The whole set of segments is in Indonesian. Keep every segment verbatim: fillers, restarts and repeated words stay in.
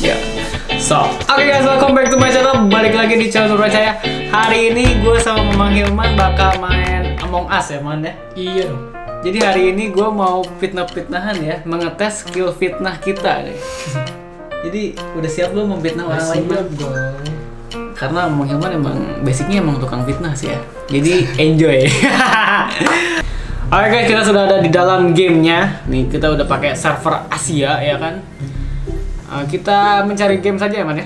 Ya. So, oke okay guys, welcome back to my channel. Balik lagi di channel Nurul Cahaya. Hari ini gue sama Mamang Hilman bakal main Among Us ya, Man ya? Iya. Jadi hari ini gue mau fitnah-fitnahan ya, mengetes skill fitnah kita nih. Jadi udah siap belum memfitnah orang lain? Siap dong. Karena Mamang Hilman emang basicnya emang tukang fitnah sih ya. Jadi enjoy. Oke guys, kita sudah ada di dalam gamenya. Nih kita udah pakai server Asia ya kan. Uh, kita mencari game saja ya Man ya.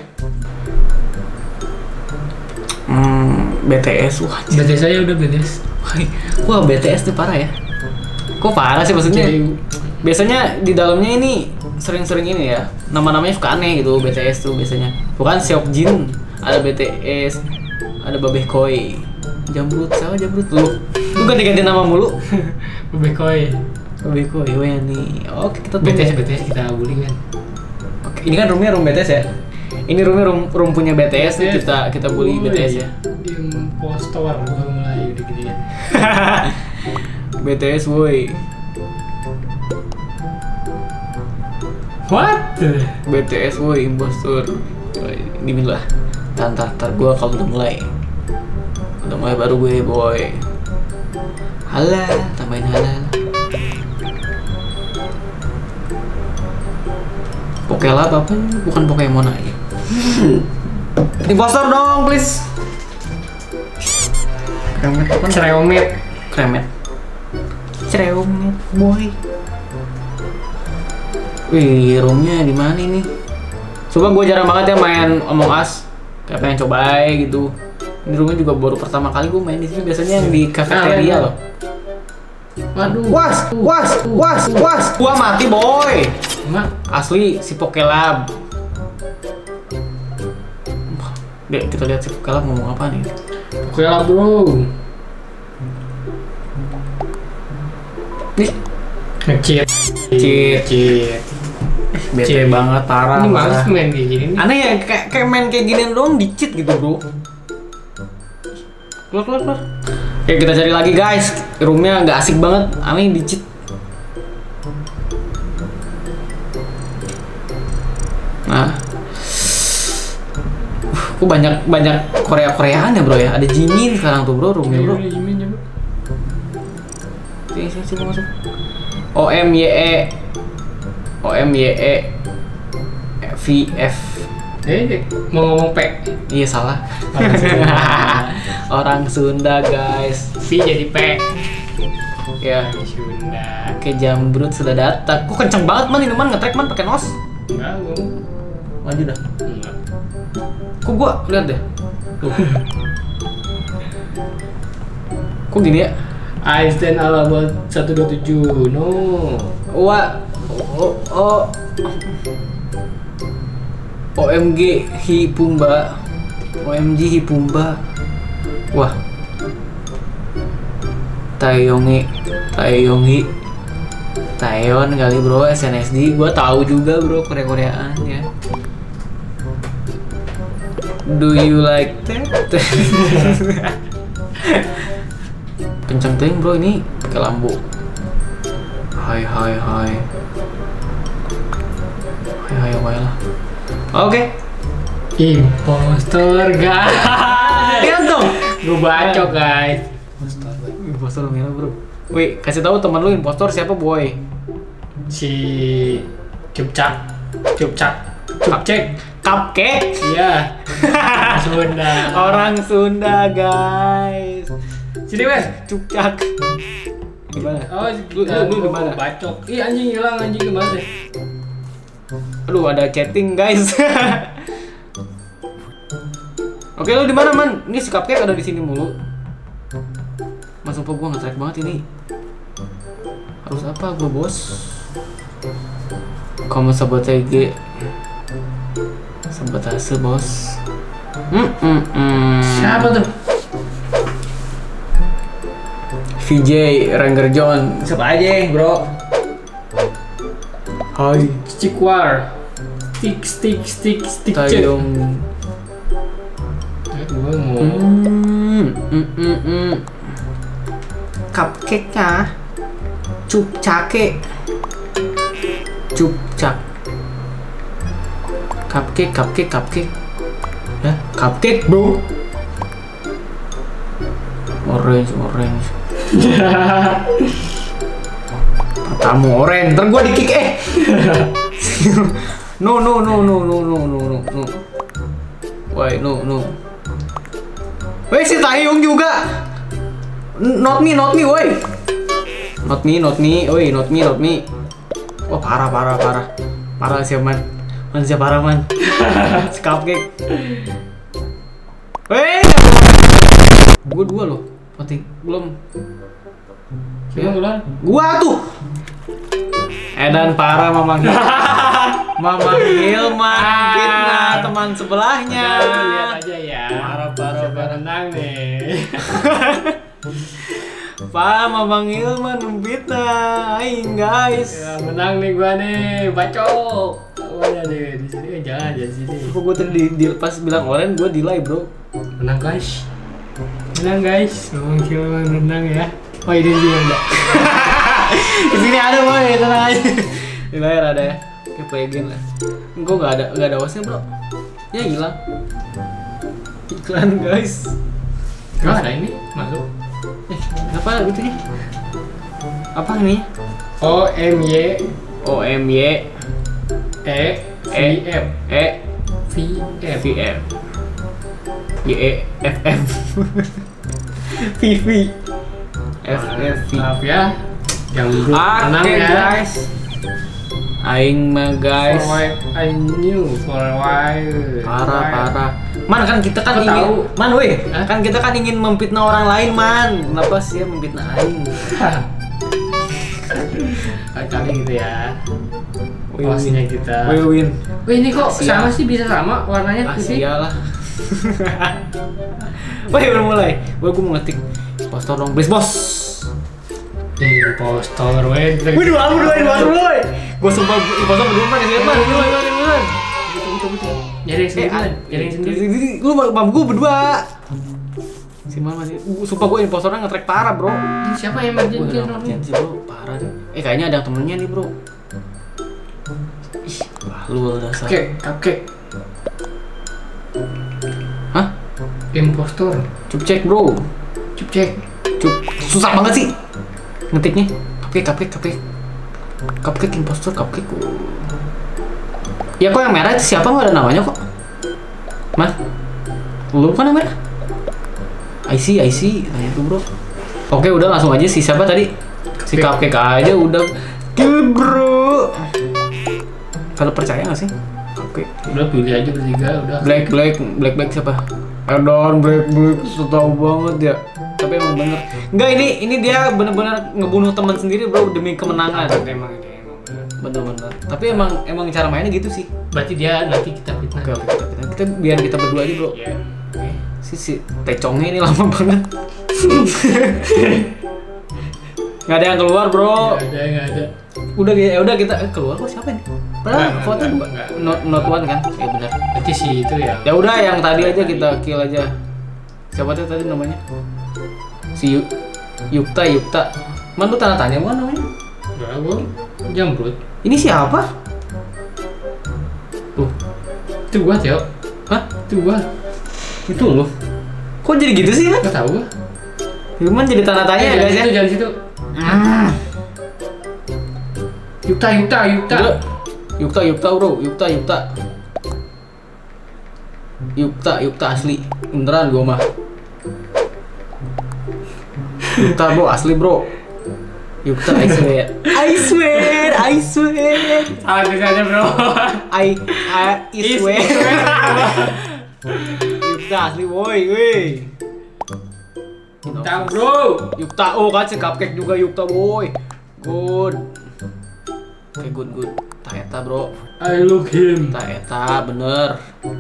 Hmm, B T S wah. B T S saya udah B T S. Wah B T S tuh parah ya. Kok parah sih maksudnya? Jadi, biasanya di dalamnya ini sering-sering ini ya. Nama-namanya suka aneh gitu B T S tuh biasanya. Bukan Seokjin, ada B T S, ada Babeh Koi. Jamrut, siapa Jamrut lu? Lu ganti-ganti nama mulu. Babeh Koi. Babeh Koi, weh nih. Oke, kita B T S tunggu. B T S kita bully kan. Oke, ini kan roomnya room B T S ya. Ini roomnya room, room punya B T S nih, kita kita bully B T S ya. Impostor udah mulai udah gitu ya. B T S woi. What? B T S woi impostor. Dimin lah. Tantar tar gua kalau udah mulai. Udah mulai baru gue boy. Halal, tambahin halal. Pokélab apa? Bukan Pokemon aja. Impostor dong, please. Kremet apa? Cereomet. Kremet. Cereomet, boy. Wih, roomnya di mana ini? Coba gue jarang banget ya main Among Us. Kayak pengen coba aja gitu. Ini roomnya juga baru pertama kali gue main di sini. Biasanya yang di cafeteria loh. Waduh. Was, was, was, was. Gua mati, boy. Mak, Asli si Pokélab. Dek, kita lihat si Pokélab ngomong apa nih. Pokélab bro. Nih, Cheat. cheat, Cheat. bete Cheat. banget parah. Ini males parah. main kayak gini nih. Aneh ya, kayak kayak main kayak gini doang di cheat gitu, bro. Keluar, keluar, keluar. Oke, kita cari lagi guys. Roomnya nggak asik banget, aneh di cheat. Nah, uh, kok banyak banyak Korea Koreaan ya bro ya. Ada Jimin sekarang tuh bro, roomnya bro. Sini sini sini masuk. O M Y E O M Y E V F. Eh, mau ngomong P. Iya salah. Orang Sunda. Orang Sunda guys. V jadi P. Ya. Sunda. Oke, Jambrut sudah datang. Kok kenceng banget man ini man ngetrack man pakai nos. Enggak, gua. Maju dah. Enggak. Kok gua lihat deh. Tuh. Kok gini ya? I stand all about seratus dua puluh tujuh. No. Wah. Oh, oh. O M G Hipumba. O M G Hipumba. Wah. Taeyongi, Taeyongi. Taeyeon kali bro, S N S D. Gua tahu juga bro Korea-Koreaan ya. Do you like that? Kenceng ting bro ini pakai lampu. Hai hai hai. Hai hai hai lah. Oke. Impostor guys. Lihat dong. Gue bacok guys. Impostor merah bro. Wih, kasih tahu teman lu impostor siapa boy? Si Cupcak. Cupcak. Cupcek. Cupcake. Iya. Sunda. Orang Sunda guys. Sini wes. Cupcak. Gimana? Oh, Lu- lu- lu di mana? Bacok. Ih anjing hilang anjing kemana deh? Aduh, ada chatting guys. Oke, lu di mana man? Ini si Cupcake ada di sini mulu. Mas sumpah gua nge-track banget ini. Harus apa gua bos? Kamu sabotage. Sabotase bos. Hmm, hmm, hmm. Siapa tuh? V J Ranger John. Siapa aja bro? Hai. Cikwar. Stick stick stick stick. Tayong. Gue mau. Hmm, hmm, hmm, hmm. Cupcake-nya Cupcake. Cupcak. Cupcake, cupcake, cupcake. Ya, cupcake, bro. Orange, orange. Kamu orange, ntar gua di kick eh. No, no, no, no, no, no, no, no, no. Why, no, no. Woi, si Taeyong juga. Not me, not me, woi. Not me, not me, woi, not me, not me. Wah, parah, parah, parah. Parah sih, man. Man, siapa parah, man. Si Cupcake. Woi. Gua dua loh. Mati, belum. Siapa duluan? Gua tuh. Edan parah Mamang Hilman. Mamang Hilman fitnah teman sebelahnya. Lihat aja ya. Parah parah Siapa parah. menang nih? Pak Mamang Hilman memfitnah aing guys. Ya, menang nih gua nih, bacok. Oh ya deh, di sini jangan aja di sini. Kok gua tadi di, di, pas bilang oren gua delay, bro. Menang guys. Menang guys. Mamang Hilman menang ya. Oh ini dia enggak. Di sini ada boy, tenang aja. Di layar ada ya. Kayak play game lah. Gua nggak ada nggak ada hostnya bro. Ya hilang. Iklan guys. Enggak ada ini masuk. Eh, apa gitu nih? Apa ini? O M Y O M Y E V F E V F F F Y E F F V V F F V. Maaf ya. Yang belum menang Oke ya. guys. Aing mah guys. Forward, I knew for a while. Parah parah. Man kan kita kan Kau ingin tahu? Man weh, Hah? kan kita kan ingin memfitnah orang lain man. Kenapa sih ya memfitnah aing? Kali gitu ya. Win, Posnya kita. Wih win. Wih ini kok Asia. sama sih, bisa sama warnanya di sini? Asia lah. Wih udah mulai. Wih gua mau ngetik. Postor dong, please bos. Impostor, weh. Wih dua dua dua dua dua. Gua sumpah impostor berdua man ya man. Dua dua dua. Jadi yang sendiri, jadi yang sendiri. Lu mam gua berdua. Si Mama sih. Sumpah gua impostornya nge-track parah, bro. Ini siapa yang emergency Gua orang ngerjain sih, bro. Parah deh. Eh kayaknya ada temennya nih, bro. Ih, wah lu dasar. Cupcake, cupcake. Hah? Impostor. Cup cek, bro. Cupcake. Cup. Susah banget sih ngetiknya. Cupcake, cupcake, cupcake. Cupcake impostor, cupcake. Ya kok yang merah itu siapa, nggak ada namanya kok. Mas, lu kan yang merah? I see, I see. Nah itu bro. Oke udah langsung aja si siapa tadi? Si Cupcake aja udah kill bro. Kalau percaya nggak sih? Cupcake. Udah pilih aja bertiga, udah. Black Black Black Black siapa? Edan Black Black tahu banget ya. Tapi emang bener. Enggak ini ini dia bener-bener ngebunuh teman sendiri bro demi kemenangan. Emang ini emang bener. Bener-bener. Tapi emang emang cara mainnya gitu sih. Berarti dia nanti kita fitnah. Oke oke kita, kita, kita biar kita berdua aja bro. Iya. Si si tecongnya ini lama banget. Nggak ada yang keluar bro. Nggak ada, nggak ada. Udah ya udah kita eh, keluar kok siapa ini? Padahal Nggak, foto nggak, dua. nggak. Not not one kan? Ya benar. Berarti si itu ya. Ya udah yang tadi aja kita kill aja. Siapa tuh tadi namanya? Si Yu- Yukta Yukta. Man lu tanda tanya bukan namanya? Enggak, gua jamrut. Ini siapa? Tuh. Itu gua, Tio. Hah? Itu gua. Itu lu. Kok jadi gitu sih, Man? Enggak tahu gua. Cuman jadi tanda tanya ya, Eh, guys ya. Jangan situ. Hmm. Yukta, Yukta, Yukta. Udah. Yukta, Yukta bro, Yukta, Yukta. Yukta, Yukta asli. Beneran gua mah. Yukta bro, asli bro. Yukta, I swear. I swear, I swear. Salah tulisannya, bro. I, I, I swear. Yukta asli woi, woi. Yukta, bro. Yukta, oh kan si Cupcake juga Yukta boy. Good. Oke, good, good. Tak eta bro. I look him. Tak eta bener.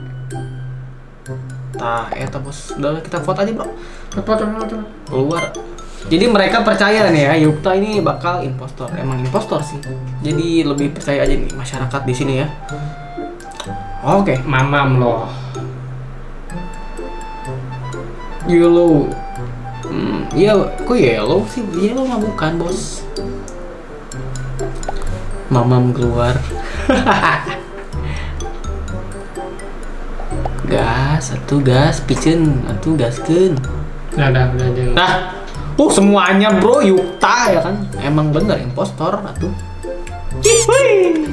Tak eta bos. Udah kita vote aja bro. Apa tuh, apa tuh? Keluar. Jadi mereka percaya nih ya Yukta ini bakal impostor. Emang impostor sih. Jadi lebih percaya aja nih masyarakat di sini ya. Oke. Mamam loh. Yellow. Hmm, iya, kok yellow sih? Yellow mah bukan bos. Mamam keluar. gas, atuh gas, piceun, atuh gaskeun. Nah, dah, udah aja. Nah, uh semuanya bro, Yukta ya kan, emang bener impostor atuh. Wih,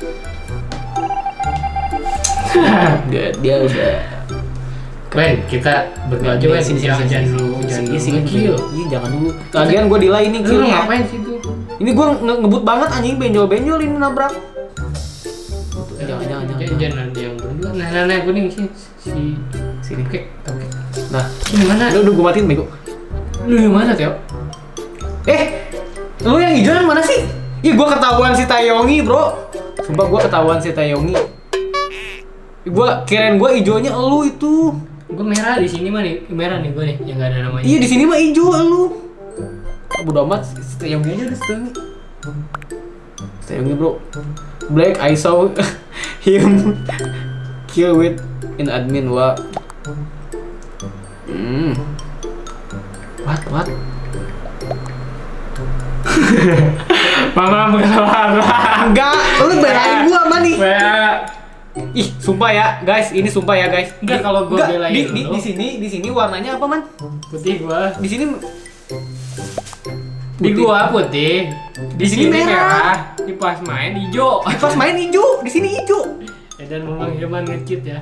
dia, dia udah. Ben, kita berdua aja Ben, sini sini jangan sini jangan dulu, jangan sini dulu. sini Kill. Iya jangan dulu. Lagian gue delay ini Lu killnya. ngapain situ? Ini gue nge ngebut banget anjing, benjol-benjol ini nabrak. Jangan jangan jangan. Jangan ada yang berdua. Nah, nah, nah, kuning sih si Sini. Oke, oke. Nah, Ini mana? udah udah gue matiin bego. Lu yang mana, Teo? Eh, lu yang hijau yang mana sih? Ih, gue ketahuan si Taeyongi bro. Sumpah gue ketahuan si Taeyongi. Gue kirain gue hijaunya elu itu. Gue merah di sini mah nih, merah nih gue nih, yang nggak ada namanya. Iya di sini mah hijau elu. Bodo amat, si Taeyongi aja udah si Taeyongi. Si Taeyongi bro. Black, I saw him kill with in admin wa. Hmm. What what? Mama berlarang. Enggak, lu belain gua apa nih? Kayak Ih, sumpah ya, guys. Ini sumpah ya, guys. Enggak, Di- kalau gua enggak, belain di, di, lu. di sini, di sini warnanya apa, Man? putih gua. Di sini Di putih. gua putih. Di sini merah. Di pas main hijau. Pas main hijau, di sini hijau. Ya, dan memang Hilman nge-cheat ya.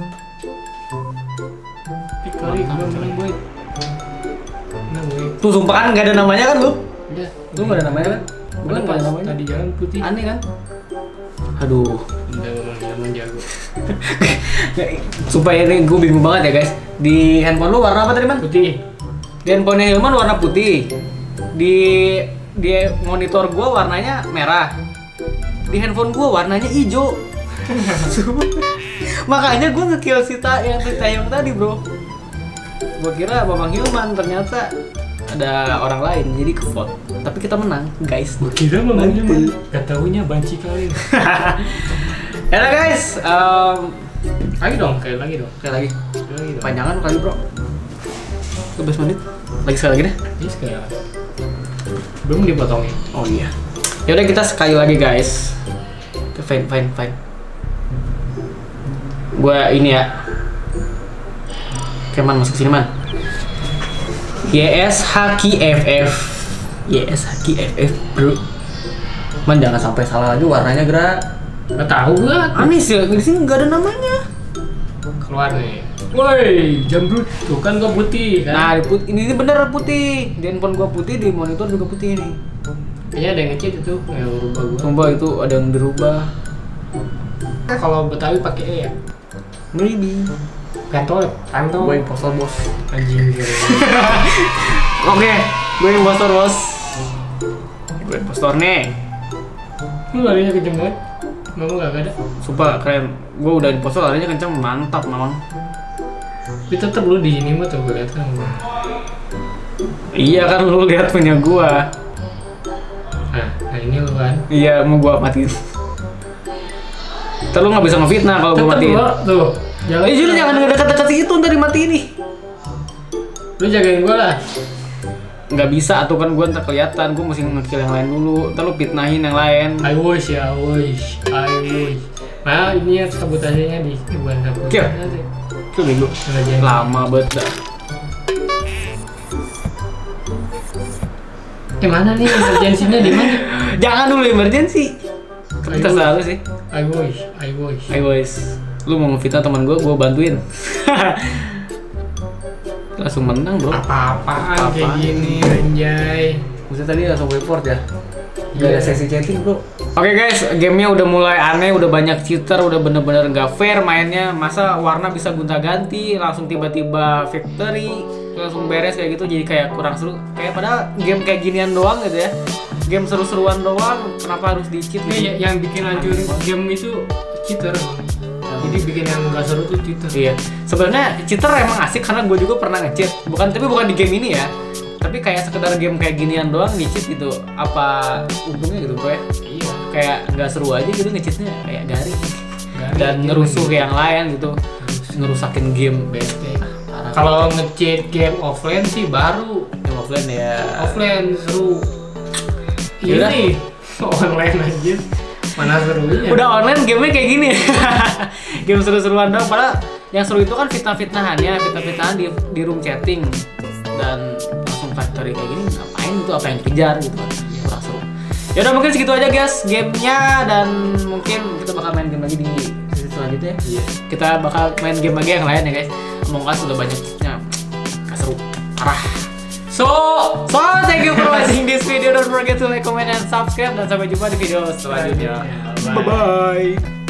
Victory gua menang boy. Menang boy. Tuh sumpah kan nggak ada namanya kan lu? Udah. Tuh nggak ada namanya kan? Gua Udah nggak pas ada namanya. tadi jalan putih. Aneh kan? Aduh. Udah memang Hilman jago. Sumpah ini gue bingung banget ya guys. Di handphone lu warna apa tadi man? Putih. Di handphone Hilman warna putih. Di di monitor gua warnanya merah. Di handphone gua warnanya hijau. Makanya gua nge-kill si Ta yang si Taeyong tadi bro. Gua kira Bang Hilman, ternyata ada orang lain jadi ke vote. Tapi kita menang guys. Gua kira memang Hilman. Gak taunya banci kalian. Ya udah guys. Um, Lagi dong, kayak lagi dong. sekali lagi. Kayak lagi dong. Panjangan kali bro. dua belas menit. Lagi sekali lagi deh. Ini sekarang belum dipotongin. Oh iya. Ya udah kita sekali lagi guys. Fine fine fine. Gua ini ya. Oke man masuk sini man. Y S H K F F. Y S H K F F bro. Man jangan sampai salah lagi warnanya gerak. Gak tahu gua. Aneh sih di sini nggak ada namanya. Keluar nih. Woi, jamrut. Tuh kan gua putih kan. Nah di put- ini, ini bener putih. Di handphone gua putih, di monitor juga putih nih. Kayaknya ada yang nge-cheat itu, yang rubah gua. Sumpah itu ada yang dirubah. Kalau Betawi pakai E ya. Maybe. Pentol, pentol. Gue impostor bos. Anjing gitu. Oke, gue impostor bos. Gue impostor nih. Lu larinya kenceng banget. Mama gak ada. Sumpah keren. Gue udah impostor larinya kencang mantap memang. Tapi tetep lu di sini mah tuh gue liat kan. Iya kan lu lihat punya gua. Nah, nah ini lu kan. Iya mau gua matiin. Ntar lu nggak bisa ngefitnah kalau gua Tetep matiin. gua tuh. Jangan. Eh jadi jangan dekat-dekat itu ntar dimatiin nih. Lu jagain gua lah. Nggak bisa atau kan gua ntar kelihatan. Gua mesti nge-kill yang lain dulu. Ntar lu fitnahin yang lain. I wish ya, I wish, I wish. Nah ini ya sabotasinya di bukan sabotase. Kill. Kill bego. Lama banget dah. Eh mana nih emergensinya di mana? Jangan dulu emergency. Kita selalu sih. I wish, I wish. Ayo guys, lu mau ngefitnah teman gua, gua bantuin. Langsung menang bro. Apa-apaan Apa-apaan. kayak gini, anjay. Maksudnya tadi langsung report ya? Gak Iya. ada sesi chatting bro. Oke guys, gamenya udah mulai aneh, udah banyak cheater, udah bener-bener gak fair mainnya. Masa warna bisa gonta-ganti, langsung tiba-tiba victory, langsung beres kayak gitu, jadi kayak kurang seru. Kayak padahal game kayak ginian doang gitu ya. Game seru-seruan doang, kenapa harus di-cheat Ini gitu? ya- yang bikin hancur game itu cheater. Jadi bikin yang gak seru tuh cheater. Iya, sebenarnya cheater emang asik karena gue juga pernah nge-cheat. Bukan, tapi bukan di game ini ya. Tapi kayak sekedar game kayak ginian doang di-cheat gitu. Apa untungnya gitu bro ya? Iya. Kayak nggak seru aja gitu nge-cheatnya, kayak garing. Garing, Dan iya, ngerusuh iya. yang lain gitu. Ngerusakin game. Bete. Parah. Kalau nge-cheat game offline sih baru. Game offline ya. Offline seru. Yaudah. Ini online aja. Mana serunya? Udah online gamenya kayak gini. Game seru-seruan doang. Padahal yang seru itu kan fitnah-fitnahannya, fitnah-fitnahan di di room chatting dan langsung factory kayak gini ngapain itu, apa yang dikejar gitu kan. Kurang seru. Ya udah mungkin segitu aja guys gamenya, dan mungkin kita bakal main game lagi di sesi selanjutnya. Iya. Kita bakal main game lagi yang lain ya guys. Among Us sudah banyaknya, gak seru parah. So, so thank you for watching this video. Don't forget to like, comment, and subscribe. Dan sampai jumpa di video selanjutnya. Bye bye.